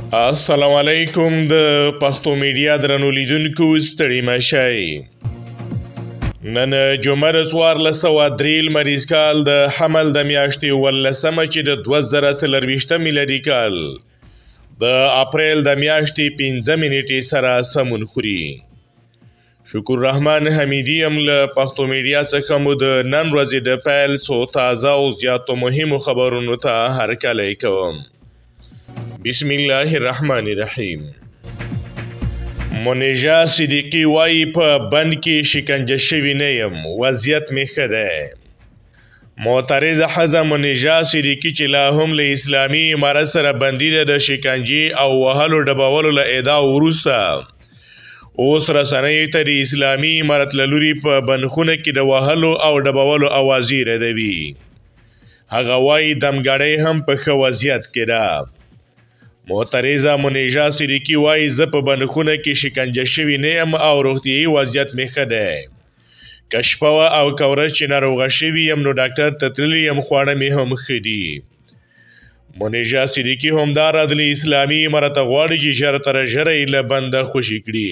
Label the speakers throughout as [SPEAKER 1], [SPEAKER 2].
[SPEAKER 1] السلام علیکم د پښتو میډیا درنو لیدونکو ستړي مشئ. نن جمعه د 1403 مریض کال د حمل د میاشتې 18 چې د 2023 میلادي کال د اپریل د میاشتې 15 منېټې سره سمون خوري. شکر رحمان حمیدی هم له پښتو میډیا څخه مو د نن ورځې د پیل څو تازه او زیاتو مهمو خبرونو ته هرکلی کوم. بسم الله الرحمن الرحیم. منیژا صدیقی وایي په بند کې شکنجه شوی نه یم، وضعیت مې ښه دی. معترضه ښځه منیژا صدیقی چې لا هم له اسلامي امارت سره بندي ده، د شکنجې او وهلو ډبولو له ادعا وروسته اوس رسنیو ته د اسلامي امارت له لوري په بندخونه کې د وهلو او ډبولو اوازې ردوي. هغه وایي دمګړۍ هم په ښه وضعیت کې ده. معترضه منیژا صدیقی وایي زه په بندخونه کې شکنجه شوی نه یم او روغتیایي وضعیت مې ښه دی. که شپه وه او که ورځ چې ناروغه شوي یم نو ډاکټر ته تللی یم، خواړه مې هم ښه دي. منیژا صدیقی همداراز د اسلامي امارت غواړي چې ژر تر ژره یې له بنده خوشي کړي.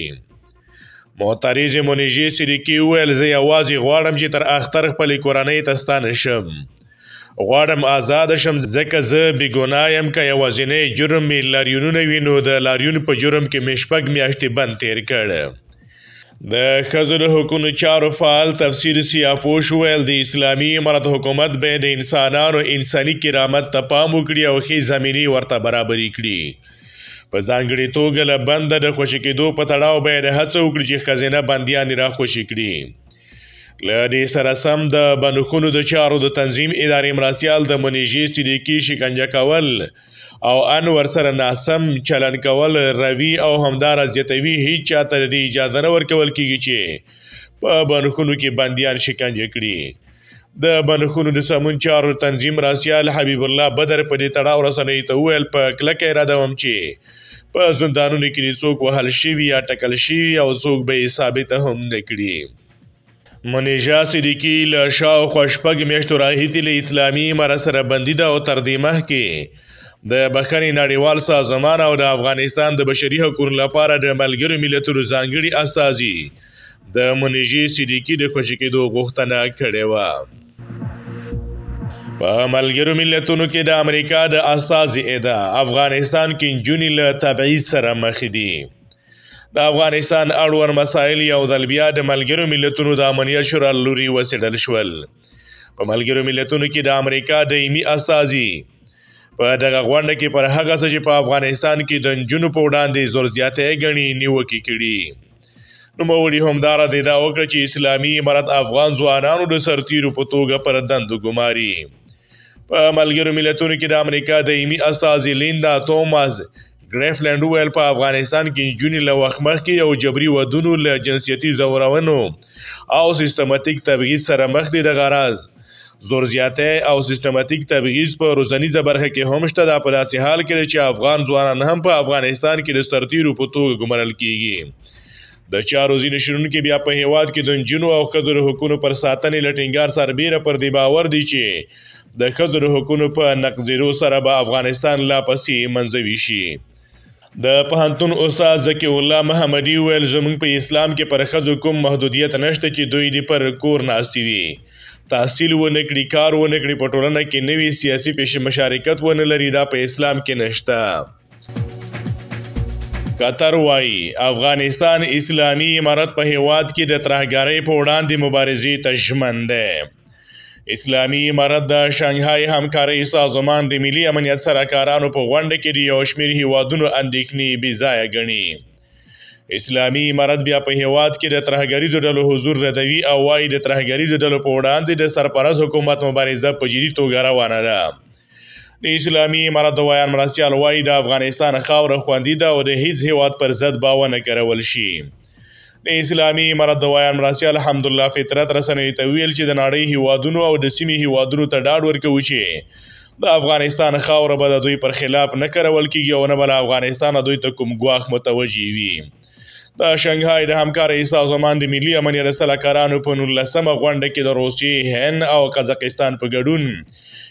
[SPEAKER 1] معترضې منیژې صدیقی وویل زه یوازې غواړم چې تر اختر خپلې کورنۍ ته ستانه شم. غواړم آزاد شم ځکه زه بې ګناه یم. که یوازینی جرم مې لاریونونه وي نو د لاریون په جرم کې مې 6 میاشتې بند تیر کړ. د ښځو د حقوقو چارو فعال تفسیر سیاپوش وویل د اسلامي امارت حکومت باید د انسانانو انساني کرامت ته پام وکړي او ښې زمینې ورته برابرې کړي. په ځانګړې توګه له بنده د خوشي کېدو په تړاو باید هڅه وکړي چې ښځینه بندیان را خوشي کړي. له دې سره سم د بندخونو د چارو د تنظیم ادارې مرستیال د منیژې صدیقی شکنجه کول او ان ورسره ناسم چلن کول روي او همداراز زیاتوي. هیڅ چاته د اجازه نه ورکول کیږي چې په بندخونو کې بندیان شکنجه کړي. د بندخونو د سمون چارو تنظیم مرستیال حبیب الله بدر په دې تړاو رسنیو ته وویل په کلکه اراده وم چې په زندانونو کې څوک وهل شوي یا ټکل شوي او څوک به یې ثابته هم نه کړي. منیژا صدیقی له شاوخوا 6 میاشتو راهیسې له اسلامي امارت سره بندي ده او تر دې مخکې د بخښنې نړیوال سازمان او د افغانستان د بشري حقوقو لپاره د ملګرو ملتونو ځانګړي استازي د منیژې صدیقی د خوشي کېدو غوښتنه کړې وه. په ملګرو ملتونو کې د امریکا د استازي ادعا افغانستان کې نجونې له تبعیض سره مخ دي. د افغانستان اړوند مسایل یو ځل بیا د ملګرو ملتونو د امنیت شورا له لوري وڅېړل شول. په ملګرو ملتونو کې د امریکا دایمي استازي په دغه غونډه کې پر هغه څه چې په افغانستان کې د نجونو په وړاندې زور زیاتی ګڼي نیوکې کړي. نوموړي همداراز ادعا وکړه چې اسلامي امارت افغان ځوانانو د سرتیرو په توګه پر دندو ګماري. په ملګرو ملتونو کې د امریکا دایمي استازي لیندا توماس ګریفلینډ وویل په افغانستان کې نجونې له وخت مخکې یو جبري ودونو له جنسیتي ځورونو او سیستماتیک تبعیض سره مخ دي. دغه راز زور زیاتی او سیستماتیک تبعیض په روزنیزه برخه کې هم شته. دا په داسې حال کې چې افغان ځوانان هم په افغانستان کې د سرتیرو په توګه ګمارل کیږي. د چارو ځینې شنونکي بیا په هیواد کې د نجونو او ښځو د حقوقو پر ساتنې له ټینګار سربیره پر دې باور دي چې د ښځو د حقوقو په نقضېدو سره به افغانستان لا پسې منزوي شي. د پوهنتون استاد ذکي الله محمدي ویل زموږ په اسلام کې پر ښځو کوم محدودیت نشته چې دوی دې پر کور ناستې وي، تحصیل ونه کړي، کار ونه کړي، په ټولنه کې نوي سیاسي مشارکت ونه لري. دا په اسلام کې نشته. قطر وایي افغانستان اسلامي امارت په هیواد کې د ترهګرۍ په وړاندې مبارزې ته ژمن دی. اسلامي امارت د شانګهای همکارۍ سازمان د ملي امنیت سرکارانو په غونډه کې د یو شمېر هیوادونو اندېښنې بې ځایه ګڼي. اسلامي امارت بیا په هیواد کې د ترهګریزو ډلو حضور ردوي او وایي د ترهګریزو ډلو په وړاندې د سرپرست حکومت مبارزه په جدي توګه روانه ده. د اسلامي امارت د ویان مرستیال وایي د افغانستان خاوره خوندي ده او د هیڅ هیواد پر ضد باور نه کارول شي. د اسلامي امارت د ویان مرستیال حمدالله فطرت رسنیو ته ویل چې د نړۍ هیوادونو او د سیمې هیوادونو ته ډاډ ورکوي چې د افغانستان خاوره به د دوی پر خلاف نه کارول کیږي او نه به له افغانستانه دوی ته کوم ګواښ متوجه وي. د شانګهای د همکارۍ سازمان د ملي امنیت سلاکارانو په 19مه غونډه کې د روسیې، هند او قزاقستان په ګډون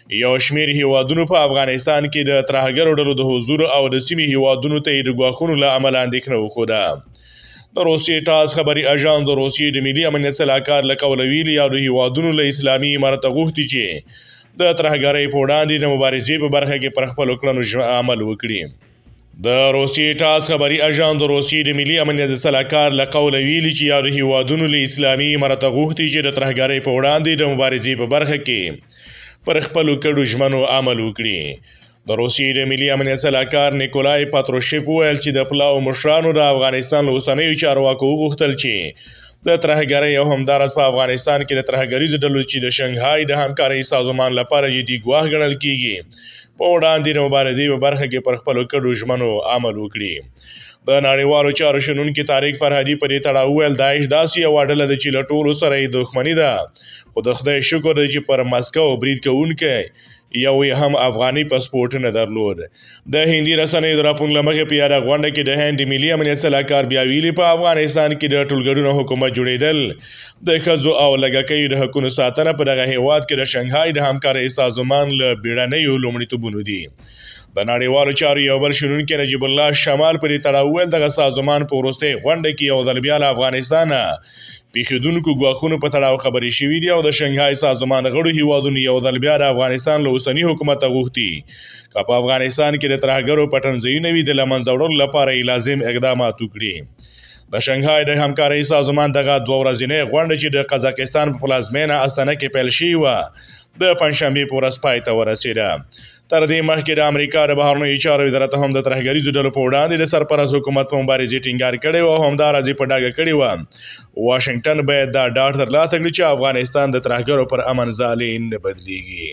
[SPEAKER 1] یو شمېر هیوادونو په افغانستان کې د ترهګرو ډلو د حضور او د سیمې هیوادونو ته یې د ګواښونو له امله اندېښنه وښوده. د روسیې ټاس خبري اژانس د روسیې د ملي امنیت سلاکار له قوله ویلي او د هیوادونو له اسلامي امارته غوښتي چې د ترهګرۍ په وړاندې د مبارزې په برخه کې پر خپلو کړنو عمل وکړي. د روسیې ټاس خبري اژانس د روسیې د ملي امنیت سلاکار له قوله ویلي چې یو د هیوادونو له اسلامي امارته غوښتي چې د ترهګرۍ په وړاندې د مبارزې په برخه کې پر خپلو کړو ژمنو عمل وکړي. د روسیې د ملي امنیت سلاکار نیکولای پاتروشیف وویل چې د پلاو مشرانو د افغانستان له اوسنیو چارواکو وغوښتل چې د ترهګرۍ او همداراز په افغانستان کې د ترهګریزو ډلو چې د شنګهای د همکارۍ سازمان لپاره جدي ګواښ ګڼل کیږي په وړاندې د مبارزې په برخه کې پر خپلو کړو ژمنو عمل وکړي. د نړیوالو چارو شنونکي طارق فرهادي په دې تړاو وویل داعش داسې یوه ډله ده چې له ټولو سره یې دښمني ده، خو د خدای شکر دی چې پر مسکو برید کوونکی یو یې هم افغاني پاسپورټ نه درلود. د هندي رسنیو د راپور له مخې په یاده غونډه کې د هند ملي امنیت سلاکار بیا ویلي په افغانستان کې د ټولګډونه حکومت جوړېدل، د ښځو او لږکیو د حقونو ساتنه په دغه هیواد کې د شنګهای د همکارۍ سازمان له بیړنیو لومړیتوبونو دي. د نړیوالو چارو یو بل شنونکی نجیب الله شمال پر تړاو ویل دغه سازمان په وروستۍ غونډه کې یو ځل بیا له افغانستانه پیښیدونکو ګواښونو په تړاو خبرې شوي دي او د شنګهای سازمان غړو هیوادونو یو ځل بیا د افغانستان له اوسني حکومت غوښتي که په افغانستان کې د ترهګرو پټنځایونه وي د له منځه وړلو لپاره یې لازم اقدامات وکړي. د شنګهای د همکارۍ سازمان دغه 2 ورځنۍ غونډه چې د قزاقستان په پلازمینه استانه کې پیل شوې وه د پنجشنبې په ورځ پای ته ورسېده. تر دې مخکې د امریکا د بهرنیو چارو وزارت هم د ترهګریزو ډلو په وړاندې د سرپرست حکومت په مبارزې ټینګار کړی و او همداراز یې په ډاګه کړې وه واشنګټن باید دا ډاډ ترلاسه کړي چې افغانستان د ترهګرو پر امن ځالې نه بدلیږي.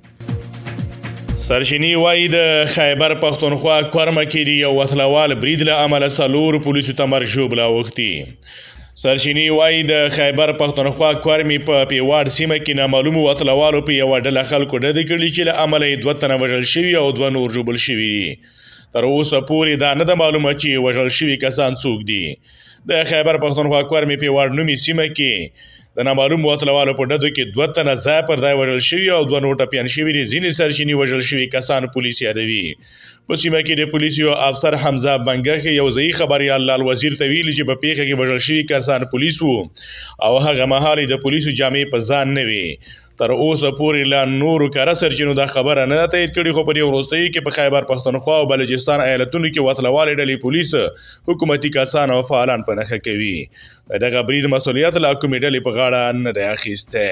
[SPEAKER 1] سرچینې وایي د خیبر پښتونخوا کورمه کې د یو وسلوال برید له امله 4 پولیسو ته مرګ ژوبله اوښتي. سرچینې وایي د خیبر پښتونخوا کورمې په پیواړ سیمه کې نامعلومو وسلوالو په یوه ډله خلکو ډزې کړي چې له امله یې 2 تنه وژل شوي او 2 نور ژوبل شوي دي. تر اوسه پورې دا نه ده معلومه چې وژل شوي کسان څوک دي. د خیبر پښتونخوا کورمې پیواړ نومي سیمه کې د نامعلومو وسلوالو په ډزو کې 2 تنه ځای پر ځای وژل شوي او 2 نور ټپیان شوي دي. ځینې سرچینې وژل شوي کسان پولیس یادوي. په سیمه کې د پولیسو افسر حمزه بنګخ یو ځایي خبریال لال وزیر ته ویلي چې په پیښه کې وژل شوي کسان پولیس وو او هغه مهال د پولیسو جامې په ځان نه وي. تر اوسه پورې لا نورو کره سرچینو دا خبره نه ده تایید کړې، خو په دې وروستیو کې په خیبر پښتونخوا او بلوچستان ایالتونو کې وسلوالې ډلې پولیس حکومتي کسان او فعالان په نښه کوي. دغه برید مسؤلیت له کومې ډلې په غاړه نه دی اخیستی.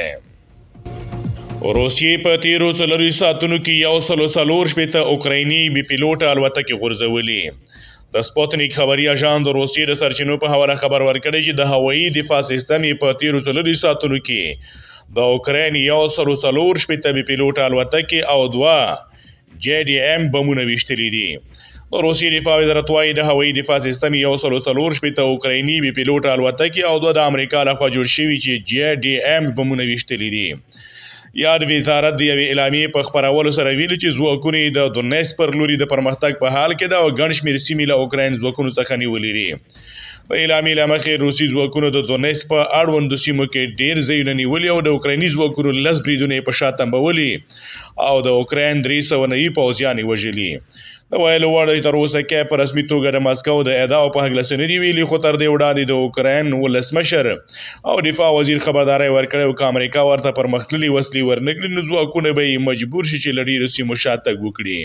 [SPEAKER 1] روسیې په تیرو 4 ساعتونو کې 140 اوکرایني بي پیلوټه الوتکې غورځولې. د سپوتنیک خبري اژانس د روسیې د سرچینو په حواله خبر ورکړی چې د هوایي دفاع سیستم په تیرو 4 ساعتونو کې د اوکراین 140 بي پیلوټه الوتکې او 2 JDM بمونه ویشتلي دي. د روسیې دفاع وزارت وایي د هوایي دفاع سیستم 140 اوکرایني بي پیلوټه الوتکې او 2 د امریکا لخوا جوړ شوي چې JDM بمونه ویشتلي دي. یاد وزارت د یوې اعلامیې په خپرولو سره ویلي چې ځواکونه د دونیتسک پر لوري د پرمختګ په حال کې ده او ګڼ شمېر سیمې له اوکراین ځواکونو څخه نیولې دي. د اعلامیې له مخې روسي ځواکونو د دونیتسک په اړوندو سیمو کې ډېر ځایونه نیولي او د اوکرایني ځواکونو 10 بریدونه یې په شا تنبولي او د اوکراین 390 پوځیان یې وژلي. د ویلو وړ دی تر اوسه کې په رسمي توګه د مسکو د ادعاو په هکله څه نه دي ویلي، خو تر دې وړاندې د اوکراین ولسمشر او دفاع وزیر خبرداری ورکړی او که امریکا ورته پرمختللي وسلې ورنه کړي نو ځواکونه به یې مجبور شي چې له ډېرو سیمو شاتګ وکړي.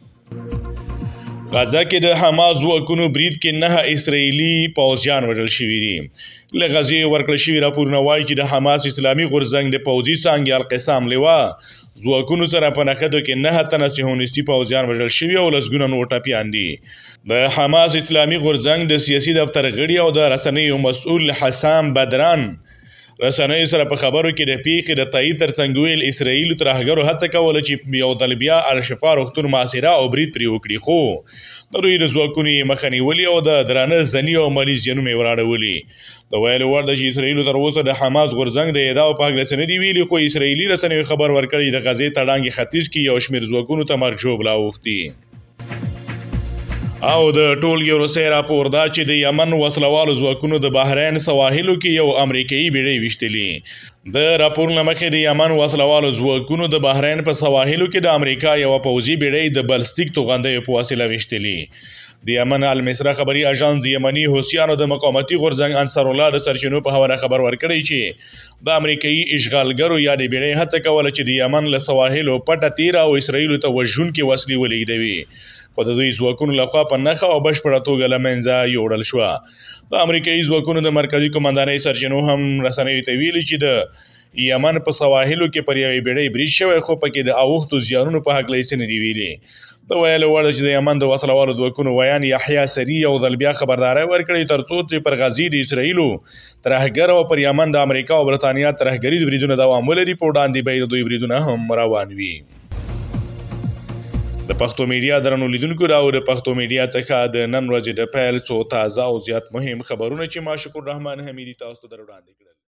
[SPEAKER 1] غزه کې د حماس ځواکونو برید کې 9 اسرائیلي پوځیان وژل شوي دي. له غزې ورکړل شوي راپورونه وایي چې د حماس اسلامي غورځنګ د پوځي څانګې القسام لوا ځواکونو سره په نښتو کې 9 تنه صهیونیستي پوځیان وژل شوي او لسګونه نور ټپیان دي. د حماس اسلامي غورځنګ د سیاسي دفتر غړي او د رسنیو مسؤل حسام بدران رسنیو سره په خبرو کې د پیښې د تایید ترڅنګ ویل اسرائیلو ترهګرو هڅه کوله چې یو ځل بیا الشفا روغتون محاصره او برید پرې وکړي، خو د دوی د ځواکونو یې مخه نیولې او د درانه ځني او مالي زیانونه یې وراړولي. د ویلو وړ ده چې اسرائیلو تر اوسه د حماس غورځنګ د ادعاو په هکله څه نه دي ویلي، خو اسرائیلي رسنیو خبر ورکړی د غزې تړانګې ختیځ کې یو شمېر ځواکونو ته مرګ ژوبله اوښتي. او د ټولګي وروستی راپور دا چې د یمن وسلوالو ځواکونو د بحرین سواحلو کې یو امریکایي بیړۍ ویشتلې. د راپور له مخې د یمن وسلوالو ځواکونو د بحرین په سواحلو کې د امریکا یو پوځي بیړۍ د بلستیک توغندیو په وسیله ویشتلې. د یمن المصرا خبري اژانس د یمني حوثیانو د مقاومتي غورځنګ انصار الله د سرچینو په حواله خبر ورکړی چې د امریکایي اشغالګرو یا د بیړۍ هڅه کوله چې د یمن له سواحلو پټه تیره او اسرائیلو ته وژونکې وسلې ولېږدوي، خو د دوی ځواکونو لخوا په نښه او بشپړه توګه له منځه یوړل شوه. د امریکایي ځواکونو د مرکزي قومندانۍ سرچینو هم رسنیو ته ویلي چې د یمن په سواحلو کې پر یوې بیړۍ برید شوی، خو پکې د اوښتو زیانونو په هکله یې څه نه دي ویلي. د ویلو وړ ده چې د یمن د وسلوالو ځواکونو ویان یحیی سري یو ځل بیا خبرداری ورکړی تر څو چې پر غزې د اسرائیلو ترهګر او پر یمن د امریکا او برطانیا ترهګري بریدونه دوام ولري، په وړاندې به یې د دوی بریدونه هم روان وي. د پښتو میډیا درنو لیدونکو او د پښتو میډیا څخه د نن ورځې د پیل څو تازه او زیات مهم خبرونه چې ما شکر رحمان حمیدي تاسو ته در وړاندې کړل.